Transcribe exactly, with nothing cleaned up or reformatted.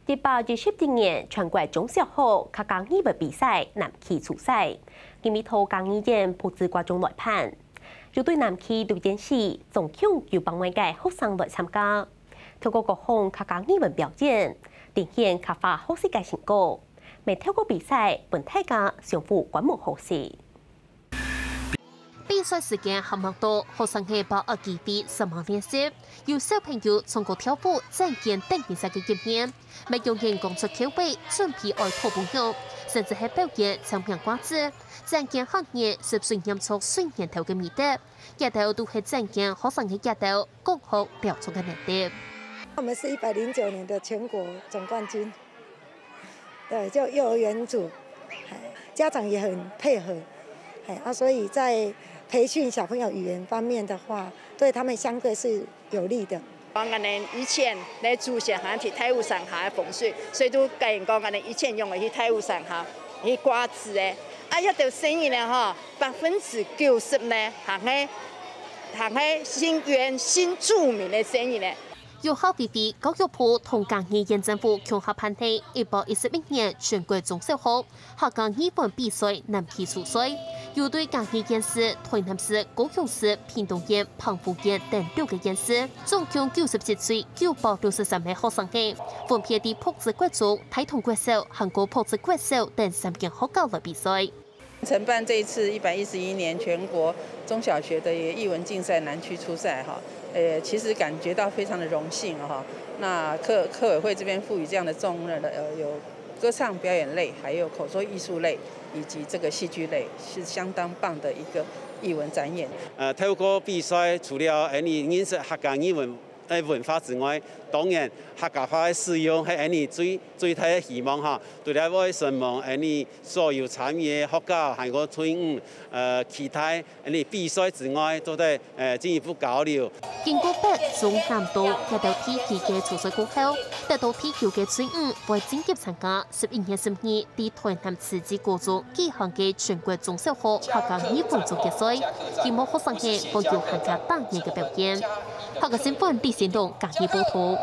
第八二十二年全國中小學客家語文比賽南區初賽，今日套江語言普子觀眾來判。要對南區對戰時，總共有百萬嘅學生來參加，透過各項客家語文表演，呈現客家學識嘅成果。未透過比賽，本大家相互觀摩學習。 比賽時間含額多，學生係把握機會上網練習，有小朋友通過跳舞、展現等比賽嘅經驗，未用人講出口尾，準備愛徒步用，甚至係表演唱片掛子，展現學業是順嚴肅、順源頭嘅美德，日頭都係展現學生嘅日頭共學表達嘅能力。 我們是一百零九年的全國總冠軍，對，就幼兒園組，家長也很配合，啊，所以在培訓小朋友語言方面的話，對他們相對是有利的。 講我哋以前嚟祖先行去太湖上下嘅風水，所以都教人講我哋以前用嘅去太湖上下去掛子嘅，啊一條生意咧嗬，百分之九十咧行喺行喺新原新著名嘅生意咧。 由校比比教育部同江義縣政府共合辦的一百一十一年全國中小學客家語文比賽南區初賽，又對江義縣市、台南市、高雄市、屏東縣、澎湖縣等六個縣市，總共九十七歲九百六十三名學生嘅，分別喺朴子國中、台東國小、韓國朴子國小等三間學校來比賽。 承辦這一次一百一十一年全國中小學的藝文競賽南區初賽哈，誒，其實感覺到非常的榮幸哈。那科科委會這邊賦予這樣的重任的，呃，有歌唱表演類，還有口說藝術類，以及這個戲劇類，是相當棒的一個藝文展演。 呃，透過比賽，除了誒你認識客家藝文誒文化之外，當然客家話嘅使用係你最最大嘅希望哈。對咧，我希望誒你所有參與嘅學家係個隊伍誒期待你比賽之外，都得誒進一步交流。 經過北中南東一道體育嘅初賽過後，得到體育嘅隊伍為進級參加十一月十二喺台南慈濟高中舉行嘅全國中小學客家語文總決賽，希望學生係可以參加當年嘅表演。客家新聞李先棟嘉義報道。